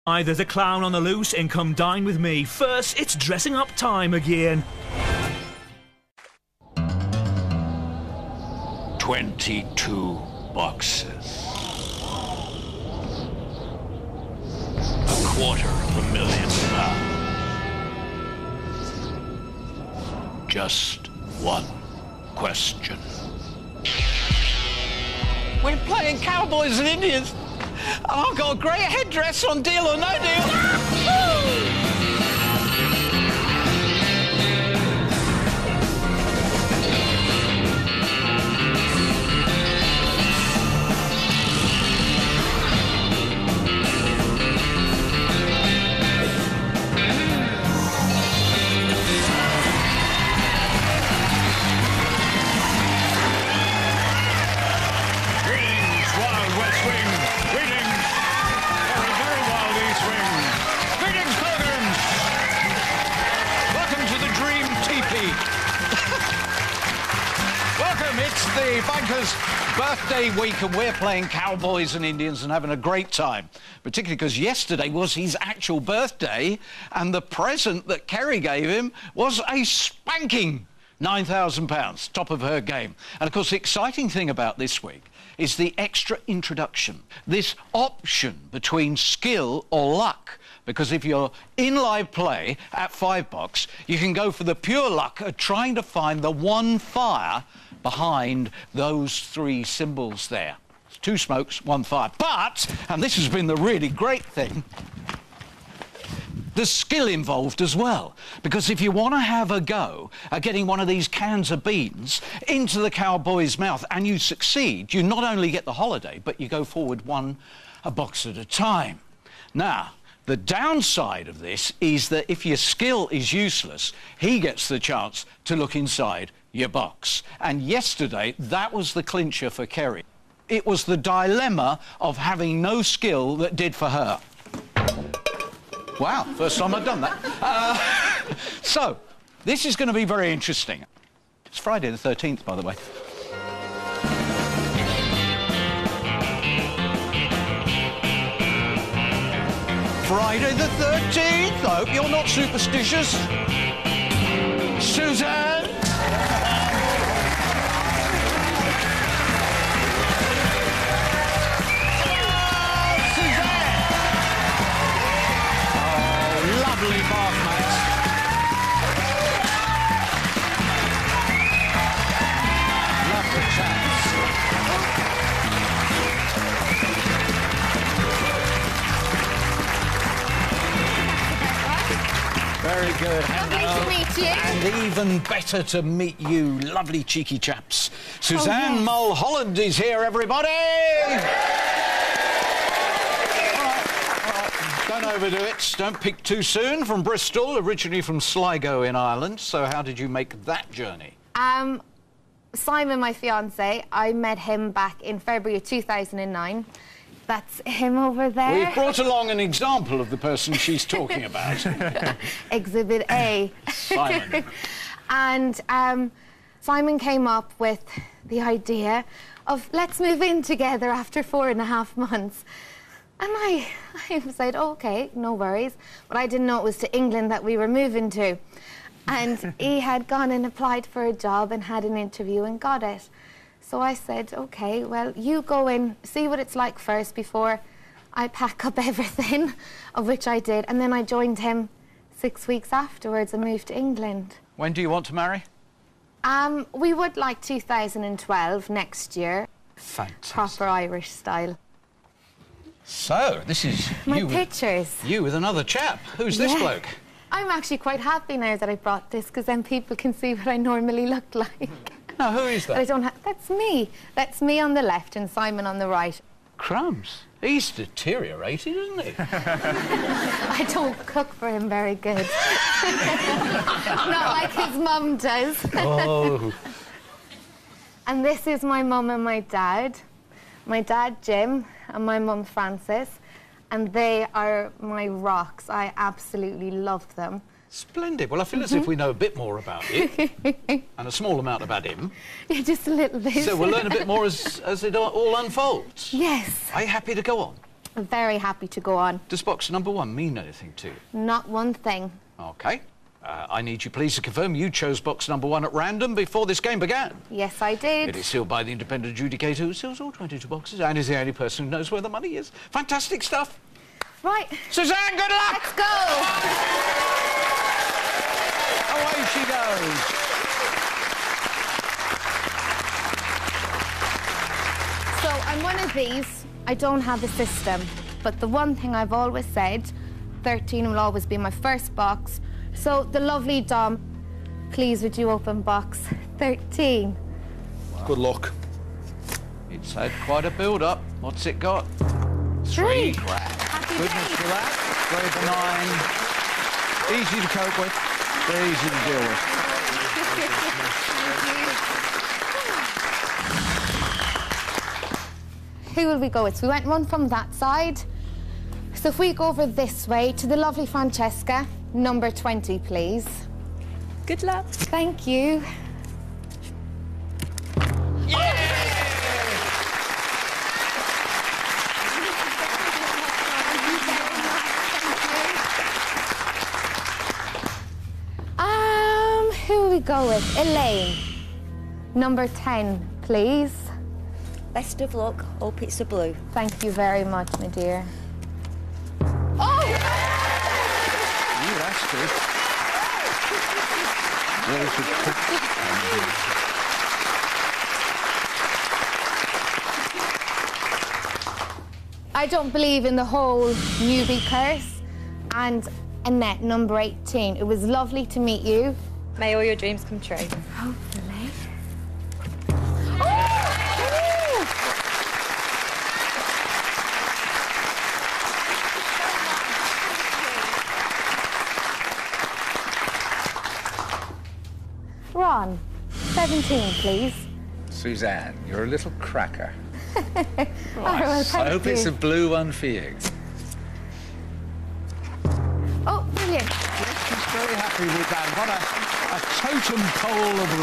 Aye, there's a clown on the loose and come dine with me. First, it's dressing up time again. 22 boxes. £250,000. Just one question. We're playing Cowboys and Indians. I've got a great headdress on Deal or No Deal. It's the Banker's birthday week and we're playing Cowboys and Indians and having a great time, particularly because yesterday was his actual birthday and the present that Kerry gave him was a spanking £9,000, top of her game. And of course the exciting thing about this week is the extra introduction, this option between skill or luck. Because if you're in live play at $5, you can go for the pure luck of trying to find the one fire behind those three symbols there. It's 2 smokes, 1 fire. But, and this has been the really great thing, there's skill involved as well. Because if you want to have a go at getting one of these cans of beans into the cowboy's mouth and you succeed, you not only get the holiday, but you go forward a box at a time. Now, the downside of this is that if your skill is useless, he gets the chance to look inside your box. And yesterday, that was the clincher for Kerry. It was the dilemma of having no skill that did for her. Wow, first time I've done that. So, this is going to be very interesting. It's Friday the 13th, by the way. Friday the 13th. I hope you're not superstitious. Suzanne. Suzanne. Oh, lovely bath mats. Lovely chaps. Very good. Lovely to meet you. And even better to meet you, lovely cheeky chaps. Suzanne Mulholland is here, everybody! All right. Don't overdo it. Don't peak too soon. From Bristol, originally from Sligo in Ireland. So how did you make that journey? Simon, my fiancé, I met him back in February of 2009. That's him over there. We've brought along an example of the person she's talking about. Exhibit A. Simon. And Simon came up with the idea of let's move in together after 4.5 months. And I said, OK, no worries. But I didn't know it was to England that we were moving to. And he had gone and applied for a job and had an interview and got it. So I said, OK, well, you go and see what it's like first before I pack up everything, of which I did. And then I joined him 6 weeks afterwards and moved to England. When do you want to marry? We would like 2012, next year. Fantastic. Proper Irish style. So, this is my pictures. You with another chap. Who's this bloke? I'm actually quite happy now that I brought this, because then people can see what I normally look like. Now, who is that? I don't have... That's me. That's me on the left and Simon on the right. Crumbs. He's deteriorated, isn't he? I don't cook for him very good. Not like his mum does. Oh. And this is my mum and my dad. My dad, Jim, and my mum, Frances. And they are my rocks. I absolutely love them. Splendid. Well, I feel as if we know a bit more about you and a small amount about him. Yeah, just a little bit. So we'll learn a bit more as it all unfolds. Yes. Are you happy to go on? I'm very happy to go on. Does box number 1 mean anything to you? Not one thing. OK. I need you please to confirm you chose box number 1 at random before this game began. Yes, I did. It is sealed by the independent adjudicator who seals all 22 boxes and is the only person who knows where the money is. Fantastic stuff. Right. Suzanne, good luck! Let's go! Away she goes. So I'm one of these. I don't have a system. But the one thing I've always said, 13 will always be my first box. So the lovely Dom, please would you open box 13? Good luck. It's had quite a build-up. What's it got? 3 grand. Happy Goodness days. for that. Very benign. Easy to cope with. Very easy to deal with. Who will we go with? So we went one from that side. So if we go over this way to the lovely Francesca, number 20, please. Good luck. Thank you. Who will we go with? Elaine, number 10, please. Best of luck. Hope it's a blue. Thank you very much, my dear. Oh! Ooh, that's good. Very good. I don't believe in the whole newbie curse. And Annette, number 18. It was lovely to meet you. May all your dreams come true. Hopefully. Ron, 17, please. Suzanne, you're a little cracker. Oh, well, thank I hope you. it's a blue one for you. Oh, brilliant. She's very happy with that. What a totem pole of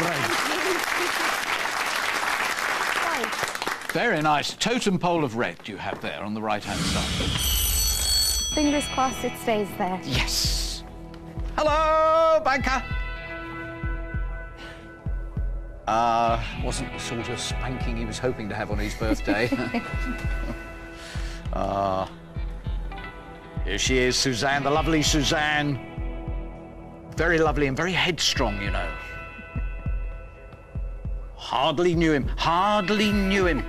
red. Right. Very nice. Totem pole of red you have there on the right-hand side. Fingers crossed it stays there. Yes. Hello, banker. Wasn't the sort of spanking he was hoping to have on his birthday. Here she is, Suzanne, the lovely Suzanne. Very lovely and very headstrong, you know. Hardly knew him. Hardly knew him.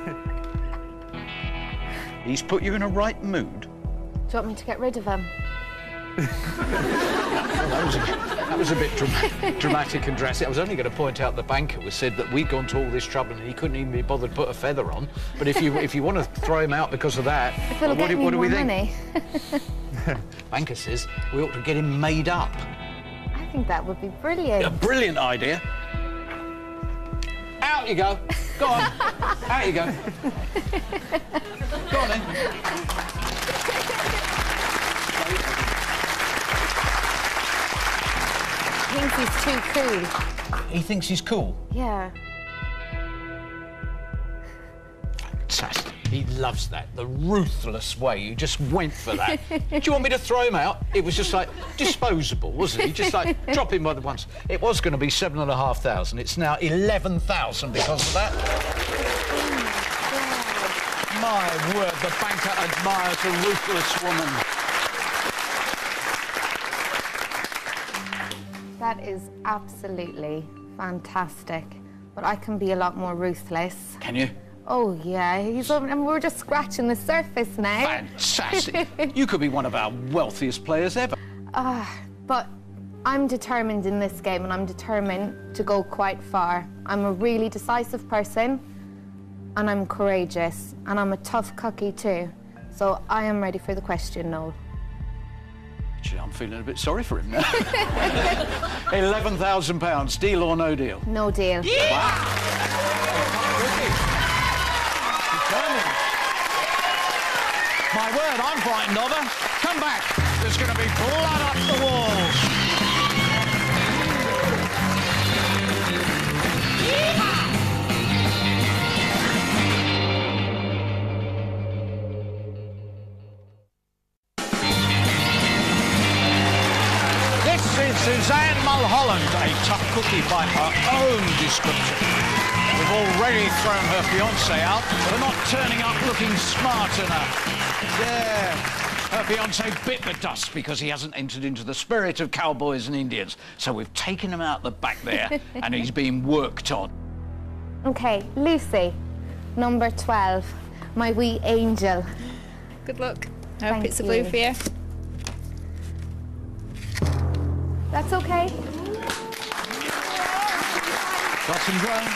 He's put you in a right mood. Do you want me to get rid of him? That was a bit dramatic and drastic. I was only going to point out the banker was said that we'd gone to all this trouble and he couldn't even be bothered to put a feather on. But if you want to throw him out because of that, If it'll what get me do we more think? money. Banker says we ought to get him made up. I think that would be brilliant. A brilliant idea. Out you go. Go on. Out you go. Go on then. He thinks he's too cool. He thinks he's cool. Yeah. Fantastic. He loves that. The ruthless way. You just went for that. Do you want me to throw him out? It was just like disposable, wasn't it? You just like drop him by the once. It was going to be 7,500. It's now 11,000 because of that. My word, the banker admires a ruthless woman. That is absolutely fantastic. But I can be a lot more ruthless. Can you? Oh, yeah. And we're just scratching the surface now. Fantastic. You could be one of our wealthiest players ever. But I'm determined in this game, and I'm determined to go quite far. I'm a really decisive person, and I'm courageous, and I'm a tough cookie too. So I am ready for the question, Noel. Actually, I'm feeling a bit sorry for him now. £11,000. Deal or no deal? No deal. Wow. My word, I'm frightened of her. Come back. There's going to be blood up the walls. Suzanne Mulholland, a tough cookie by her own description. We've already thrown her fiancé out for not turning up looking smart enough. Yeah. Her fiancé bit the dust because he hasn't entered into the spirit of cowboys and Indians. So we've taken him out the back there and he's being worked on. Okay, Lucy, number 12, my wee angel. Good luck. I hope Thank it's a blue you. for you. That's okay. Got some ground?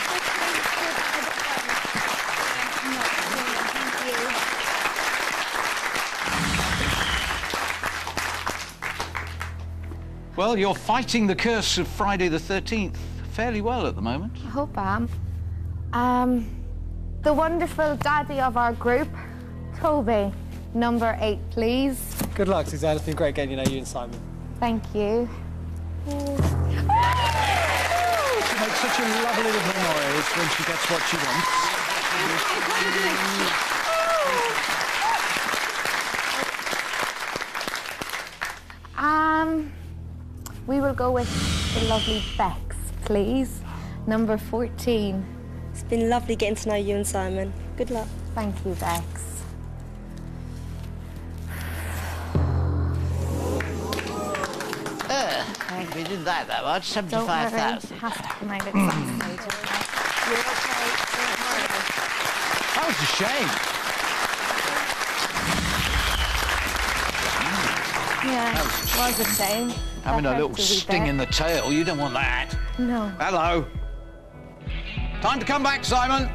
Well, you're fighting the curse of Friday the 13th fairly well at the moment. I hope I am. The wonderful daddy of our group, Toby, number 8, please. Good luck, Suzanne. It's been great getting to know you and Simon. Thank you. She makes such a lovely little noise when she gets what she wants. We will go with the lovely Bex, please. Number 14. It's been lovely getting to know you and Simon. Good luck. Thank you, Bex. We didn't like that much. Don't worry, it 75,000. has to come out at some stage. You're okay, don't worry. That was a shame. Yeah, it was a shame. Having That a little hurts wee sting bit. in the tail, you don't want that. No. Hello. Time to come back, Simon.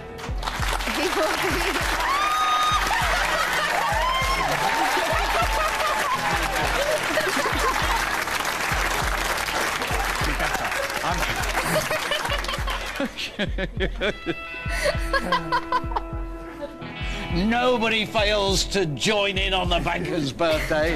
Nobody fails to join in on the banker's birthday.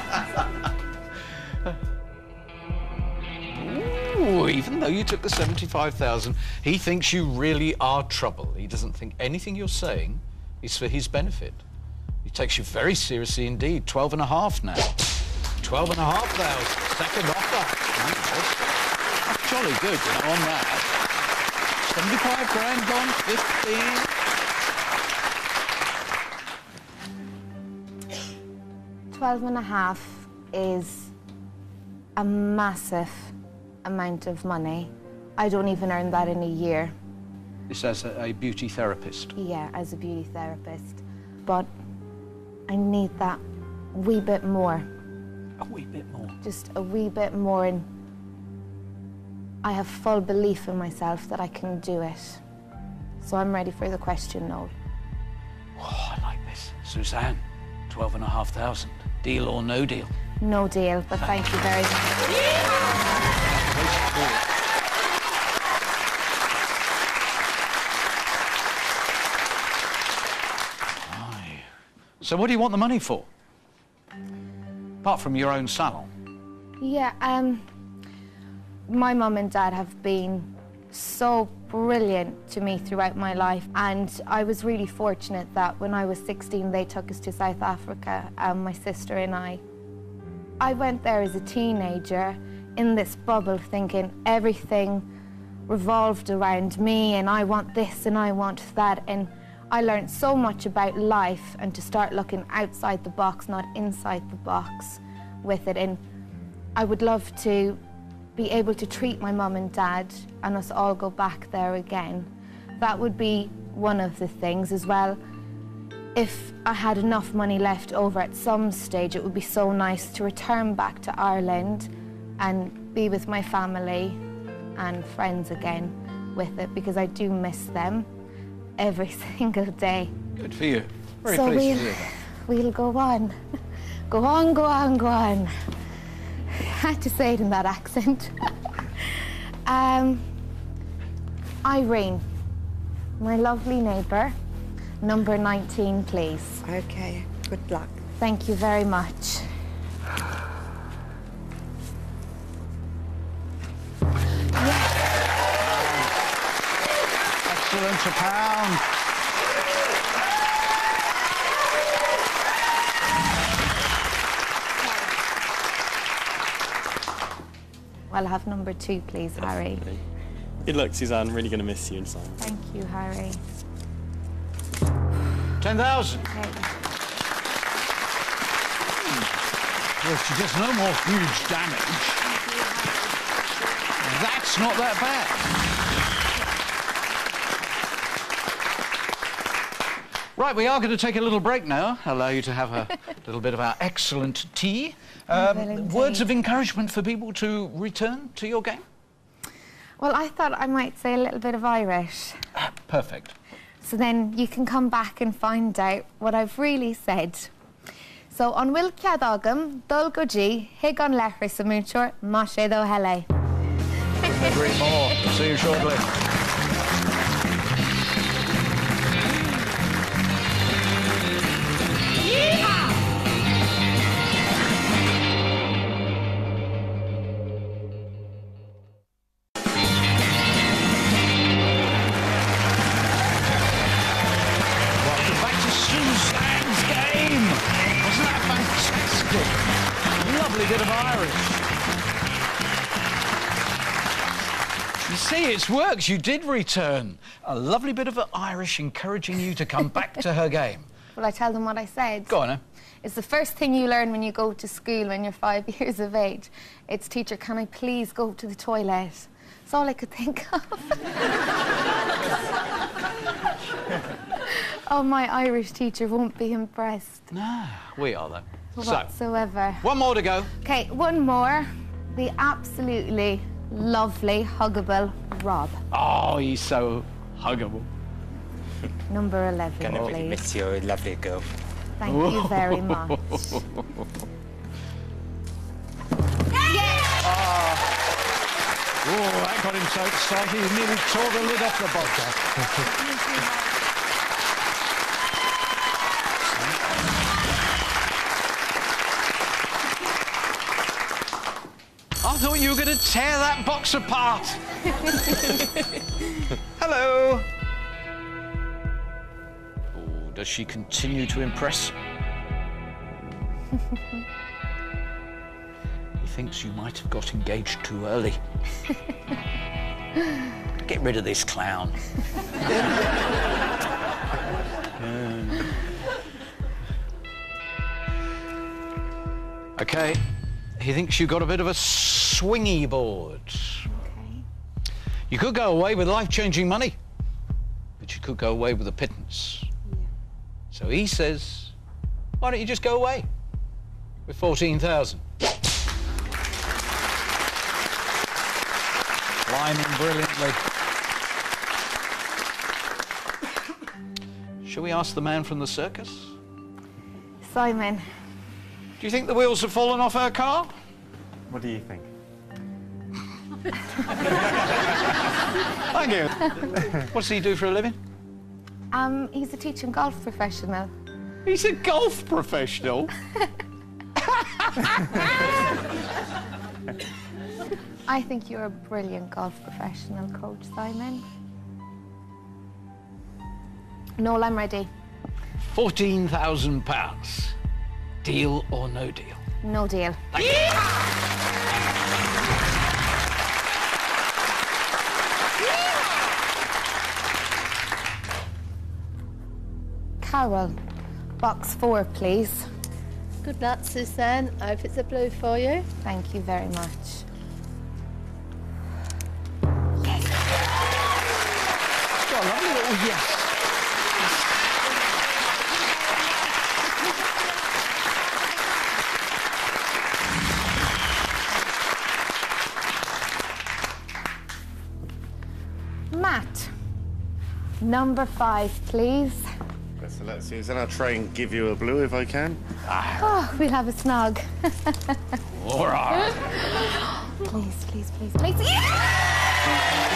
Ooh, even though you took the 75,000, he thinks you really are trouble. He doesn't think anything you're saying is for his benefit. He takes you very seriously indeed. 12.5 now. 12,500. Second offer. That's jolly good, you know, on that. 75 grand gone, 15. 12.5 is a massive amount of money. I don't even earn that in a year. This as a beauty therapist. Yeah, as a beauty therapist. But I need that wee bit more. A wee bit more. Just a wee bit more, and I have full belief in myself that I can do it. So I'm ready for the question, Noel. Oh, I like this. Suzanne, 12,500. Deal or no deal? No deal, but thank you very much. Aye. So what do you want the money for? Apart from your own salon. Yeah, my mum and dad have been so brilliant to me throughout my life, and I was really fortunate that when I was 16 they took us to South Africa, my sister and I. I went there as a teenager in this bubble thinking everything revolved around me and I want this and I want that, and I learned so much about life and to start looking outside the box, not inside the box with it. And I would love to be able to treat my mum and dad and us all go back there again. That would be one of the things as well. If I had enough money left over at some stage, it would be so nice to return back to Ireland and be with my family and friends again with it, because I do miss them every single day. Good for you. Very So pleased to hear that. we'll go on. Go on, go on, go on. I had to say it in that accent. Irene, my lovely neighbour, number 19, please. Okay, good luck. Thank you very much. Excellent, £1. I'll have number 2, please, Harry. Good luck, Suzanne. Really going to miss you and Simon. Thank you, Harry. 10,000. Okay. Well, she does no more huge damage. That's not that bad. Right, we are going to take a little break now, allow you to have a little bit of our excellent tea. Words of encouragement for people to return to your game? Well, I thought I might say a little bit of Irish. Perfect. So then you can come back and find out what I've really said. So, on Will Ciadagam, Dul Goji, Higon Lechri Samuchor, Mashe Do Hele. Couldn't agree more. See you shortly. Welcome back to Suzanne's game. Wasn't that fantastic? Lovely bit of Irish. You see, it works. You did return. A lovely bit of Irish encouraging you to come back to her game. Will I tell them what I said? Go on, eh? It's the first thing you learn when you go to school when you're 5 years of age. It's, teacher, can I please go to the toilet? That's all I could think of. Oh, my Irish teacher won't be impressed. No, we are, though. Whatsoever. So, one more to go. OK, one more. The absolutely lovely, huggable Rob. Oh, he's so huggable. Number 11, Gonna really please. miss you, lovely girl. Thank you very much. Oh, that got him so excited, he nearly tore the lid off the vodka. I thought you were going to tear that box apart. Hello. Oh, does she continue to impress? He thinks you might have got engaged too early. Get rid of this clown. Okay. He thinks you got a bit of a swingy board. Okay. You could go away with life-changing money, but you could go away with a pittance. Yeah. So he says, why don't you just go away with 14,000? Climbing brilliantly. Shall we ask the man from the circus? Simon. Do you think the wheels have fallen off her car? What do you think? Thank you. What does he do for a living? He's a teaching golf professional. He's a golf professional. I think you're a brilliant golf professional, Coach Simon. Noel, I'm ready. £14,000. Deal or no deal? No deal. Carol, box 4, please. Good luck, Suzanne. I hope it's a blue for you. Thank you very much. Got a lovely little yes. Matt, number 5, please. Best of luck, Suzanne. I'll try and give you a blue if I can. Oh, we'll have a snug. All right. Please, please, please, please. Yeah!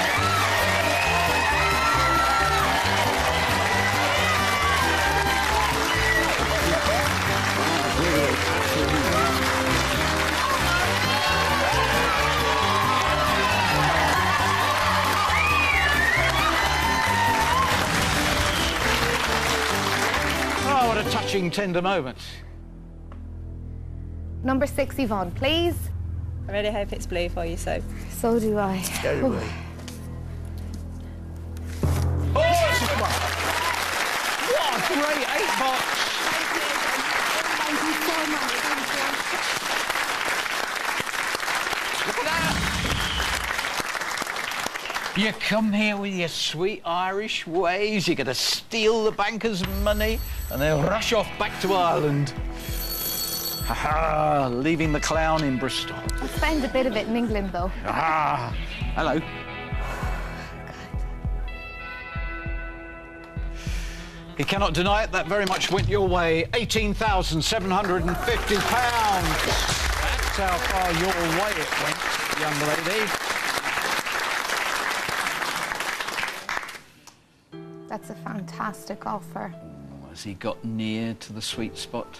Oh, what a touching, tender moment. Number 6, Yvonne, please. I really hope it's blue for you, so. So do I. Oh, it's a good one. What a great 8-box. Thank you so much. Look at that. You come here with your sweet Irish ways, you're going to steal the bankers' money, and they'll rush off back to Ireland. Ha-ha, leaving the clown in Bristol. I'll spend a bit of it in England, though. Ah, hello. He cannot deny it, that very much went your way. £18,750. That's how far your way it went, young lady. That's a fantastic offer. Has he got near to the sweet spot?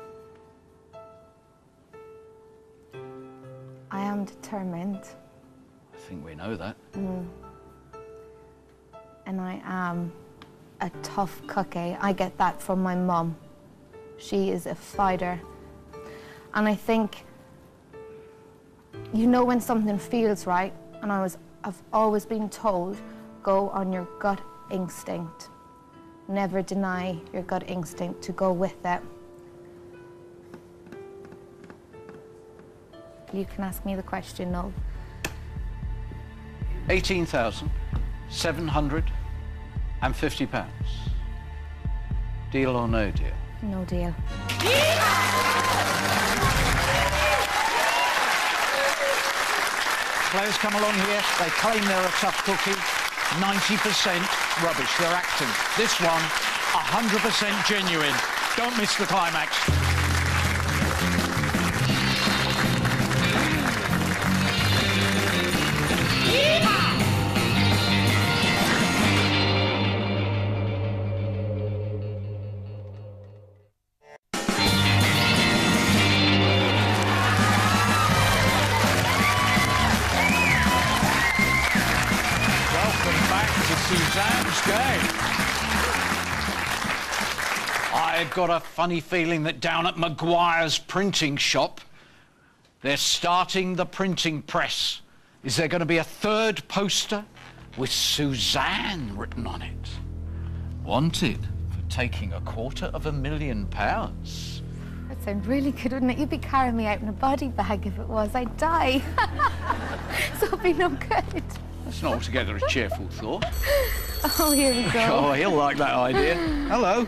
I am determined. I think we know that. And I am a tough cookie. I get that from my mum. She is a fighter. And I think, you know when something feels right, and I've always been told, go on your gut instinct. Never deny your gut instinct, to go with it. You can ask me the question, no. £18,750. Deal or no deal? No deal. Players come along here, they claim they're a tough cookie. 90% rubbish, they're acting. This one, 100% genuine. Don't miss the climax. Suzanne's game. I've got a funny feeling that down at Maguire's printing shop, they're starting the printing press. Is there going to be a third poster with Suzanne written on it? Wanted for taking £250,000. That sounds really good, wouldn't it? You'd be carrying me out in a body bag if it was. I'd die. So it'd be no good. That's not altogether a cheerful thought. Oh, here we go. Oh, he'll like that idea. Hello.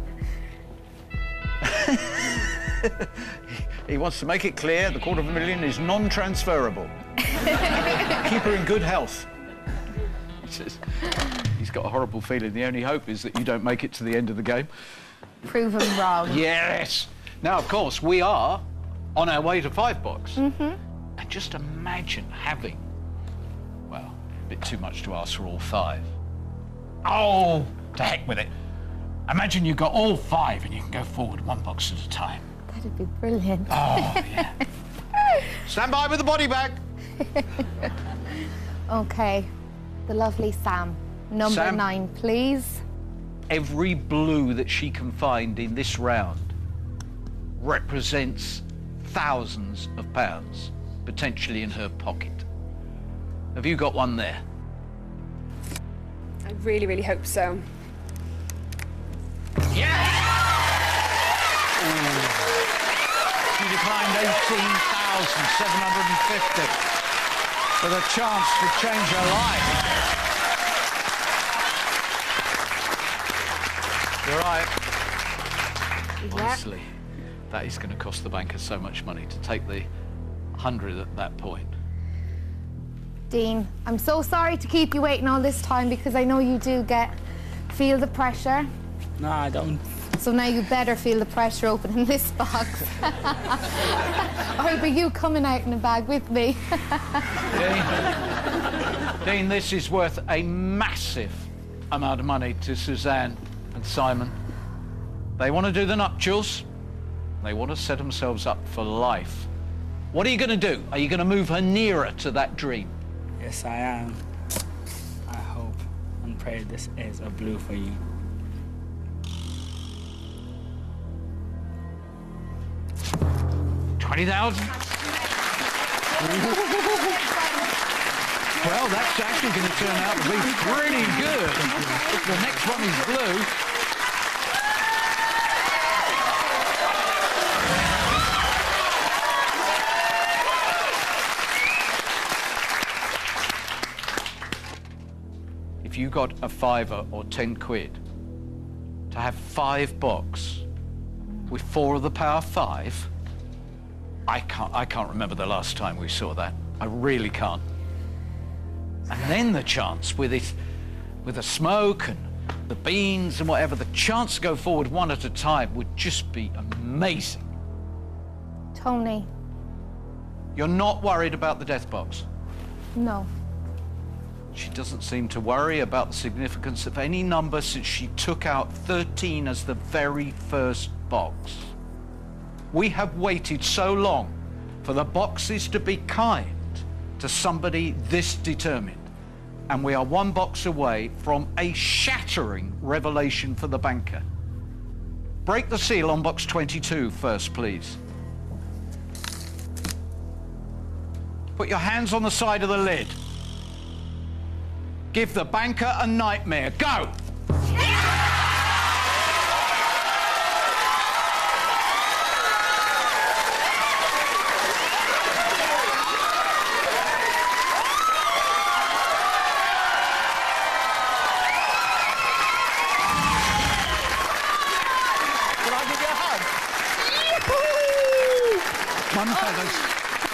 He wants to make it clear the £250,000 is non-transferable. Keep her in good health. He's got a horrible feeling. The only hope is that you don't make it to the end of the game. Prove him wrong. Yes. Now, of course, we are on our way to 5-box. And just imagine having, well, a bit too much to ask for all 5. Oh, to heck with it. Imagine you've got all 5 and you can go forward 1 box at a time. That'd be brilliant. Oh, yeah. Stand by with the body bag. OK. The lovely Sam. Number Sam. 9, please. Every blue that she can find in this round represents thousands of pounds, potentially in her pocket. Have you got one there? I really, really hope so. Yeah! She declined £18,750 for the chance to change her life. You're right. Yeah. Honestly, that is going to cost the banker so much money to take the 100 at that point. Dean, I'm so sorry to keep you waiting all this time because I know you do feel the pressure. No, I don't. So now you better feel the pressure opening this box. Or it'll be you coming out in a bag with me. Dean, this is worth a massive amount of money to Suzanne and Simon. They want to do the nuptials. They want to set themselves up for life. What are you going to do? Are you going to move her nearer to that dream? Yes, I am. I hope and pray this is a blue for you. $20,000? Well, that's actually going to turn out to be pretty good. If the next one is blue. If you got a £5 or 10 quid, to have 5 box with 4 of the power 5, I can't remember the last time we saw that. I really can't. And then the chance with the smoke and the beans and whatever, the chance to go forward one at a time would just be amazing. Tony. You're not worried about the death box? No. She doesn't seem to worry about the significance of any number since she took out 13 as the very first box. We have waited so long for the boxes to be kind to somebody this determined, and we are 1 box away from a shattering revelation for the banker. Break the seal on box 22 first, please. Put your hands on the side of the lid. Give the banker a nightmare. Go! Can I give you a hug? One feathers.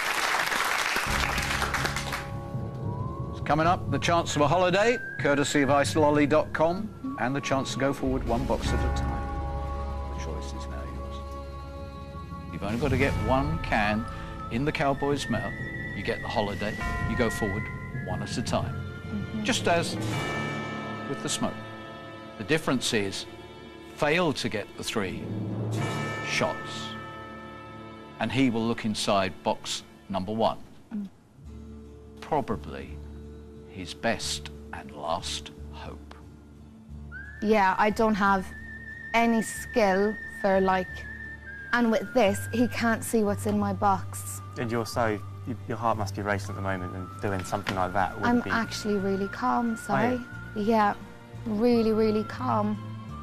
Coming up, the chance of a holiday, courtesy of icelolly.com, and the chance to go forward 1 box at a time. The choice is now yours. You've only got to get 1 can in the cowboy's mouth. You get the holiday, you go forward 1 at a time. Just as with the smoke. The difference is, fail to get the 3 shots, and he will look inside box number 1. Probably his best and last hope. Yeah, I don't have any skill for, like... And with this, he can't see what's in my box. And your heart must be racing at the moment, and doing something like that would I'm be... actually really calm, sorry. Oh, yeah, really, really calm.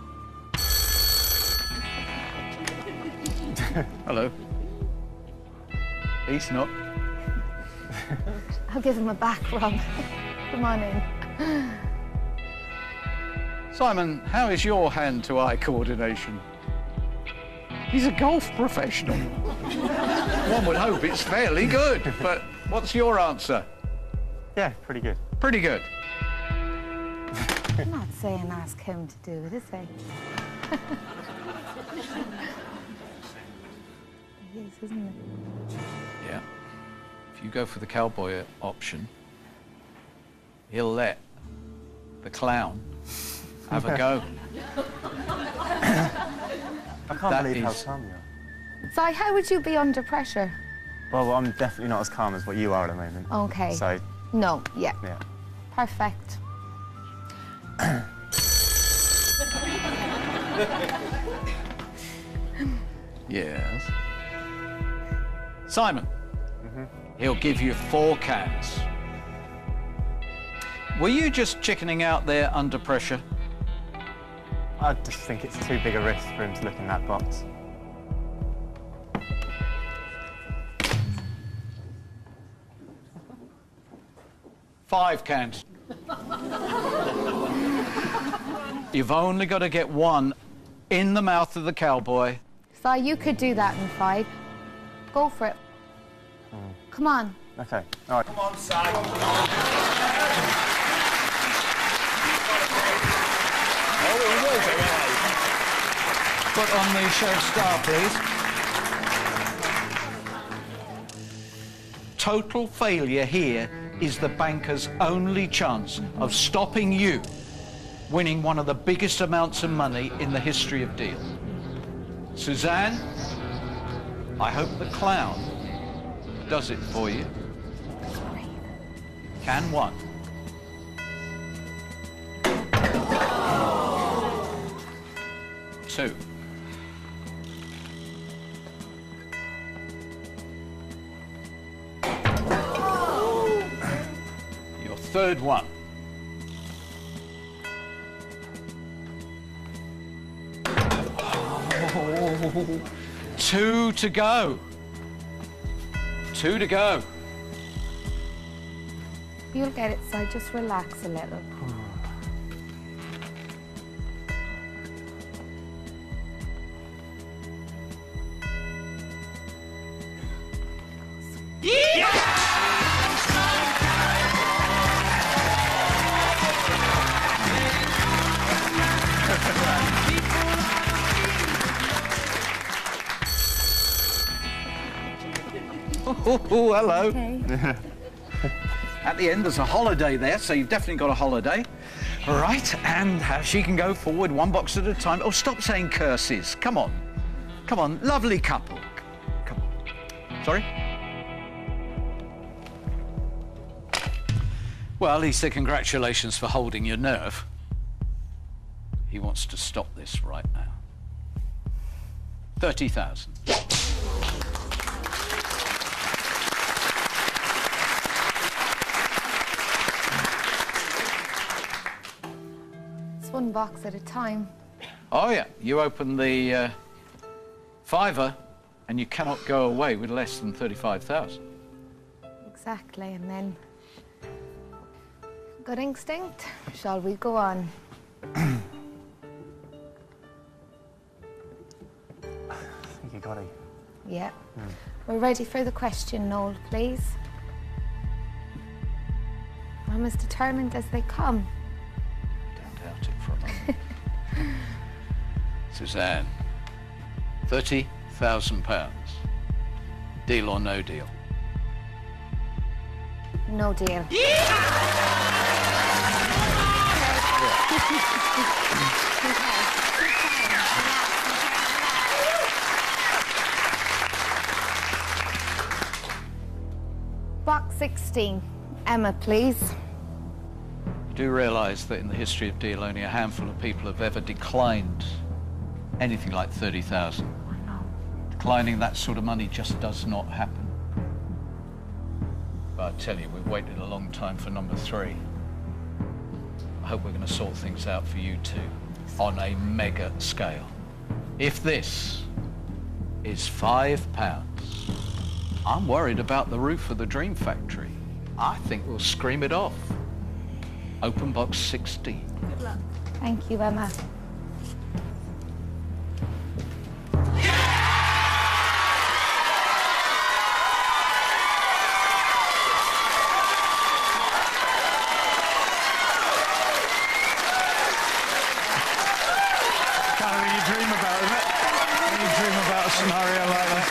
Hello. He's not. I'll give him a back rub. Come on in. Simon, how is your hand-to-eye coordination? He's a golf professional. One would hope it's fairly good, but what's your answer? Yeah, pretty good. Pretty good. I'm not saying ask him to do it, is he? He is, isn't it? Yeah. If you go for the cowboy option, he'll let the clown have a go. I can't believe how calm you are. So how would you be under pressure? Well, I'm definitely not as calm as what you are at the moment. Okay. So... No, yeah. Yeah. Perfect. Yes. Simon. He'll give you 4 cans. Were you just chickening out there under pressure? I just think it's too big a risk for him to look in that box. Five cans. You've only got to get 1 in the mouth of the cowboy. So you could do that in 5. Go for it. Come on. Okay, all right. Come on, Si. Put on the show star, please. Total failure here is the banker's only chance of stopping you winning one of the biggest amounts of money in the history of deals. Suzanne, I hope the clown does it for you. Can 1. Two. third one. Oh, 2 to go. 2 to go. You'll get it, so just relax a little. Oh, hello. Okay. At the end, there's a holiday there, so you've definitely got a holiday. All right, and she can go forward 1 box at a time. Oh, stop saying curses. Come on. Come on, lovely couple. Come on. Sorry? Well, he said congratulations for holding your nerve. He wants to stop this right now. 30,000. It's 1 box at a time. Oh, yeah. You open the fiver and you cannot go away with less than 35,000. Exactly, and then... Gut instinct, shall we go on? I think you got it. Yeah. We're ready for the question, Noel, please. I'm as determined as they come. Don't doubt it for a moment. Suzanne, £30,000. Deal or no deal? No deal. Box 16. Emma, please. You do realise that in the history of deal, only a handful of people have ever declined anything like 30,000. Declining that sort of money just does not happen. But I tell you, we've waited a long time for number 3. I hope we're going to sort things out for you two on a mega scale. If this is £5, I'm worried about the roof of the Dream Factory. I think we'll scream it off. Open box 16. Good luck. Thank you, Emma. Scenario like that.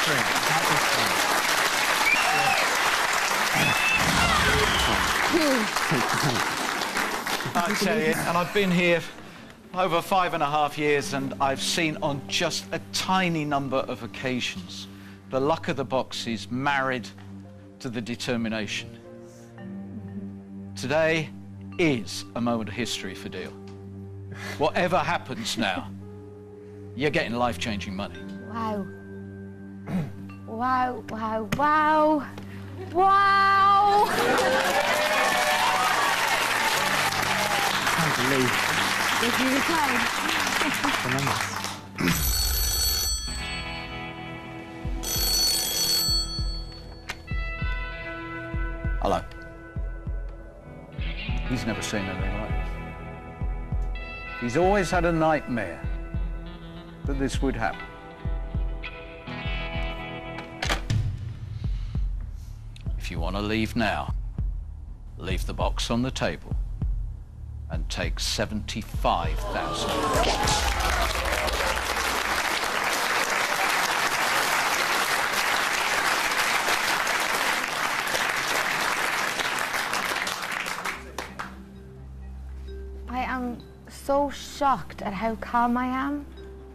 I tell you, and I've been here over 5.5 years, and I've seen on just a tiny number of occasions the luck of the boxes married to the determination. Today is a moment of history for Deal. Whatever happens now, you're getting life-changing money. Wow. Wow, wow, wow. Wow! I can't believe Did you recline? the numbers. Hello. He's never seen anything like this. He's always had a nightmare that this would happen. If you want to leave now, leave the box on the table and take 75,000. I am so shocked at how calm I am.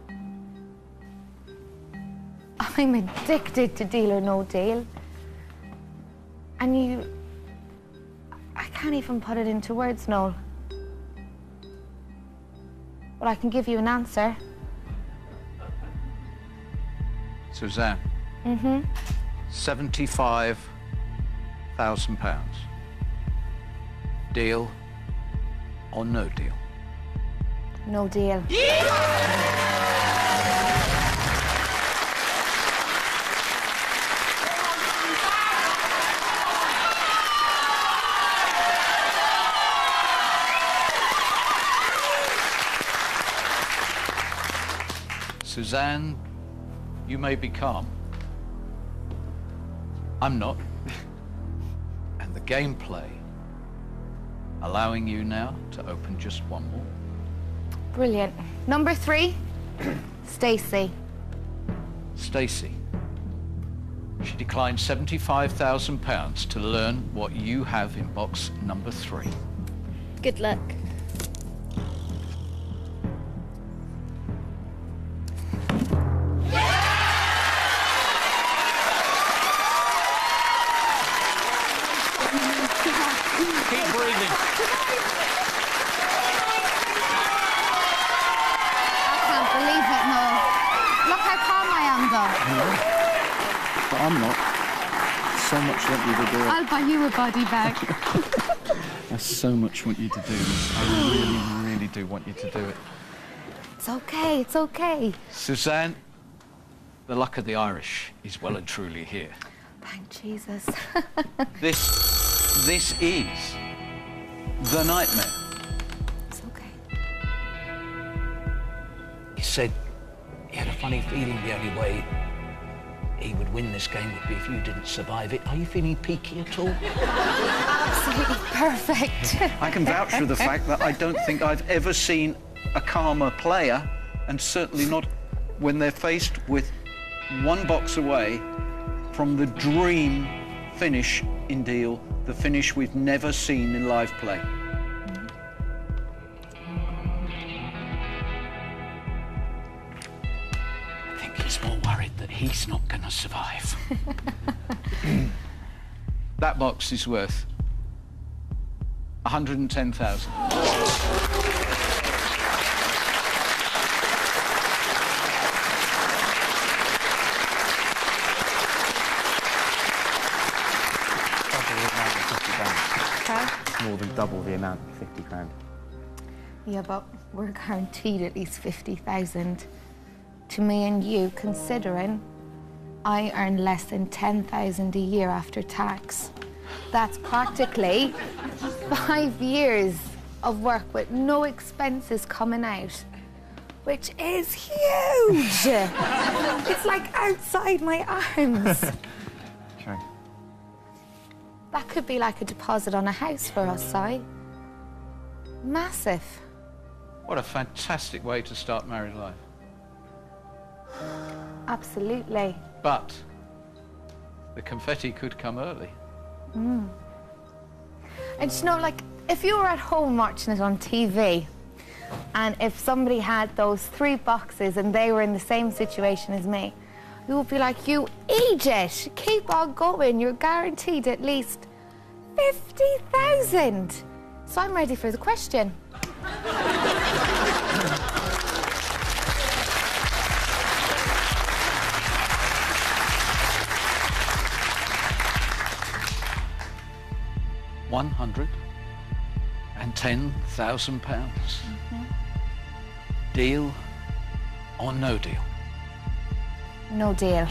I'm addicted to Deal or No Deal. And I can't even put it into words, Noel. But I can give you an answer. Suzanne. £75,000. Deal or no deal? No deal. Suzanne, you may be calm. I'm not. And the gameplay allowing you now to open just one more. Brilliant. Number 3, Stacey. Stacey. She declined £75,000 to learn what you have in box number 3. Good luck. Keep breathing. I can't believe it, Mo. Look how calm I am, though. But I'm not. So much want you to do it. I'll buy you a body bag. I so much want you to do this. I really, really do want you to do it. It's okay, it's okay. Suzanne, the luck of the Irish is well and truly here. Thank Jesus. This is the nightmare. It's okay. He said he had a funny feeling the only way he would win this game would be if you didn't survive it. Are you feeling peaky at all? Absolutely perfect. I can vouch for the fact that I don't think I've ever seen a calmer player, and certainly not when they're faced with one box away from the dream finish in Deal, the finish we've never seen in live play. I think he's more worried that he's not going to survive. That box is worth 110,000. More than double the amount of 50 grand. Yeah, but we're guaranteed at least 50,000. To me and you, considering I earn less than 10,000 a year after tax. That's practically 5 years of work with no expenses coming out, which is huge. It's like outside my arms. Okay. That could be like a deposit on a house for us, Si. Massive. What a fantastic way to start married life. Absolutely. But the confetti could come early. And you know, like, if you were at home watching it on TV, and if somebody had those 3 boxes and they were in the same situation as me, you would be like, you idiot, keep on going, you're guaranteed at least 50,000. So I'm ready for the question. £110,000. Deal or no deal? No deal.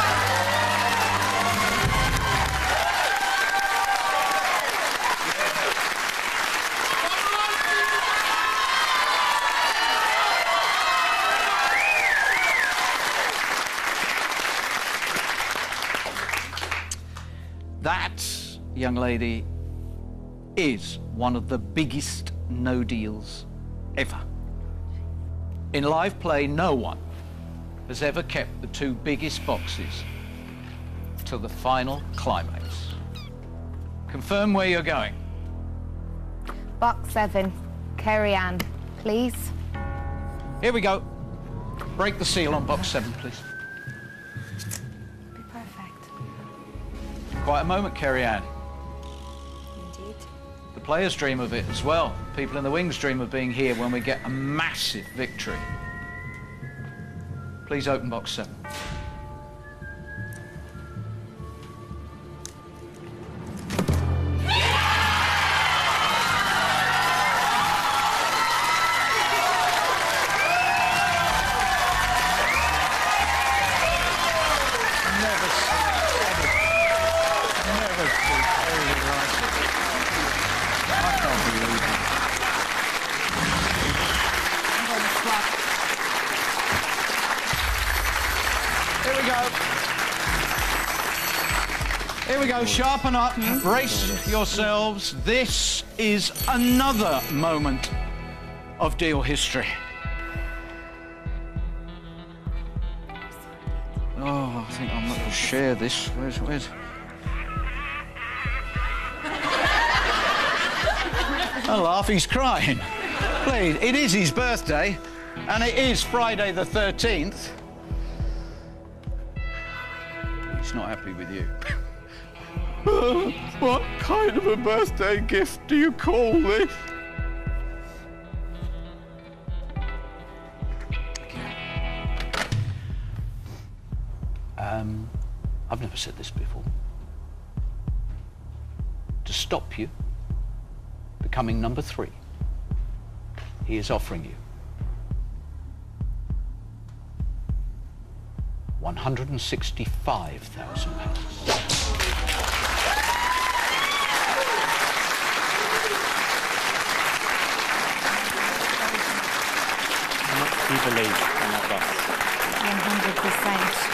That, young lady, is one of the biggest no deals ever. In live play, no one has ever kept the 2 biggest boxes till the final climax. Confirm where you're going. Box 7, Kerry Ann, please. Here we go. Break the seal on box 7, please. Be perfect. Quite a moment, Kerry Ann. Indeed. The players dream of it as well. People in the wings dream of being here when we get a massive victory. Please open box 7. Here we go, sharpen up, brace yourselves. This is another moment of deal history. Oh, I think I'm not going to share this. Where's... Oh, laugh, he's crying. Please, it is his birthday, and it is Friday the 13th. He's not happy with you. What kind of a birthday gift do you call this? I've never said this before. To stop you becoming number 3, he is offering you £165,000. You believe in that boss? 100%.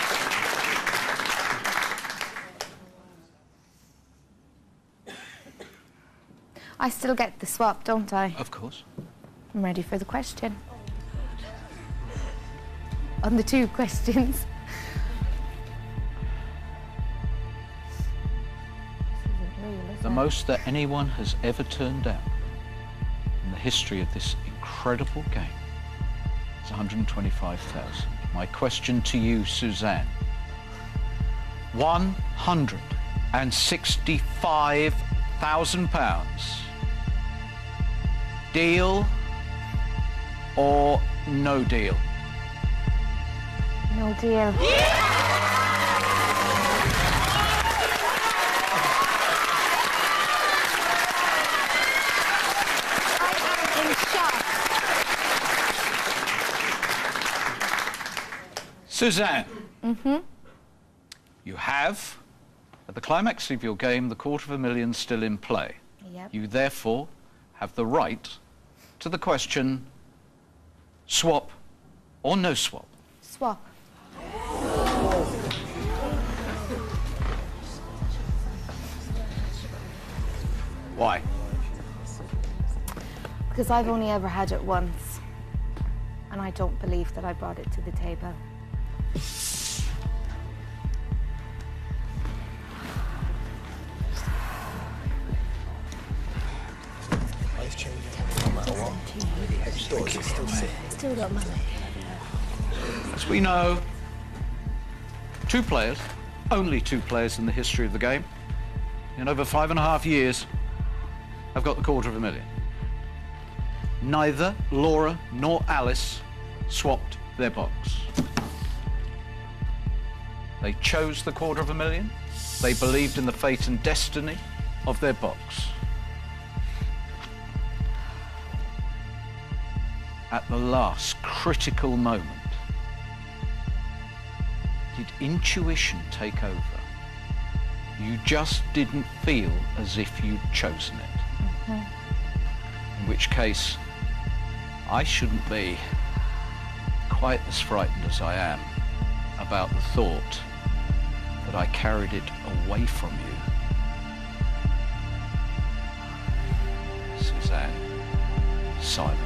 I still get the swap, don't I? Of course. I'm ready for the question. On the 2 questions. The most that anyone has ever turned down in the history of this incredible game is 125,000. My question to you, Suzanne. £165,000. Deal or no deal? No deal. Suzanne. You have, at the climax of your game, the £250,000 still in play. Yep. You therefore have the right to the question, swap or no swap? Swap. Why? Because I've only ever had it once, and I don't believe that I brought it to the table. Still got money. As we know, 2 players, only 2 players in the history of the game, in over 5.5 years, have got the £250,000. Neither Laura nor Alice swapped their box. They chose the £250,000. They believed in the fate and destiny of their box. At the last critical moment, did intuition take over? You just didn't feel as if you'd chosen it. In which case, I shouldn't be quite as frightened as I am about the thought that I carried it away from you. Suzanne, Simon.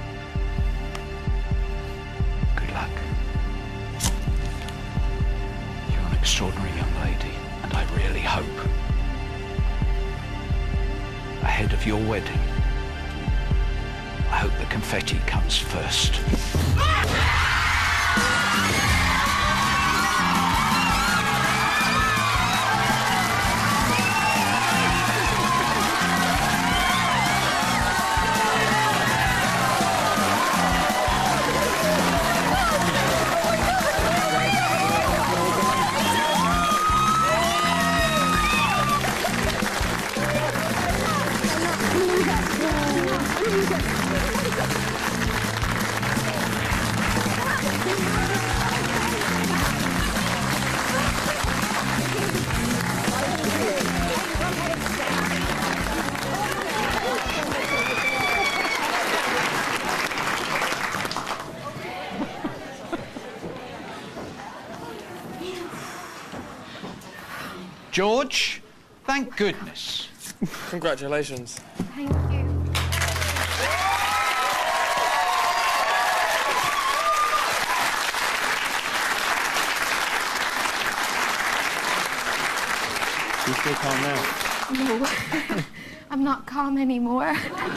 Good luck. You're an extraordinary young lady, and I really hope, ahead of your wedding, I hope the confetti comes first. George, Thank goodness. Congratulations. Thank you. You still calm now? No, I'm not calm anymore.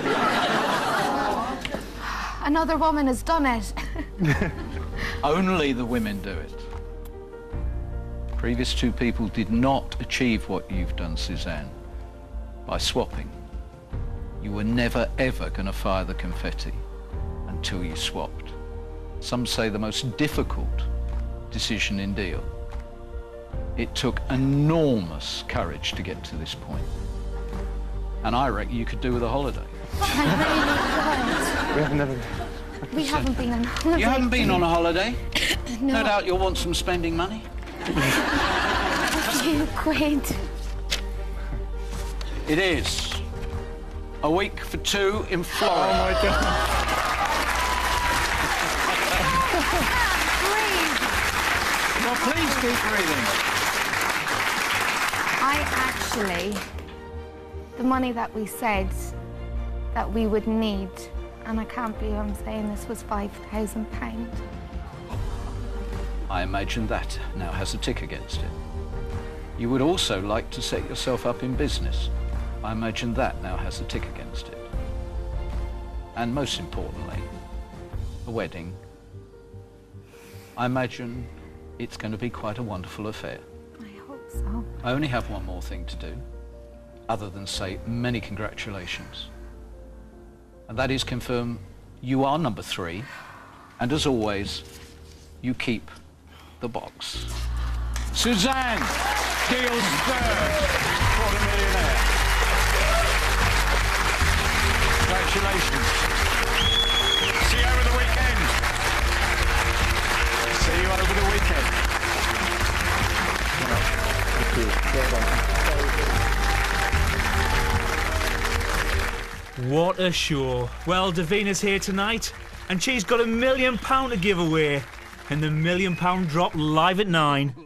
Another woman has done it. Only the women do it. Previous two people did not achieve what you've done, Suzanne, by swapping. You were never, ever going to fire the confetti until you swapped. Some say the most difficult decision in deal. It took enormous courage to get to this point. And I reckon you could do with a holiday. We haven't never... We haven't been on holiday. You haven't been on a holiday? No. No doubt you'll want some spending money. A few quid. It is. A week for two in Florida. Oh my God. Well, please keep reading. The money that we said that we would need, and I can't believe I'm saying this, was £5,000. I imagine that now has a tick against it. You would also like to set yourself up in business. I imagine that now has a tick against it. And most importantly, a wedding. I imagine it's going to be quite a wonderful affair. I hope so. I only have one more thing to do, other than say many congratulations. And that is confirm you are number 3, and as always, you keep the box. Suzanne deals third for the millionaire. Congratulations. See you over the weekend. See you over the weekend. Thank you. Well done. What a show. Well, Davina's here tonight, and she's got £1 million to give away. And the £1 million drop live at 9.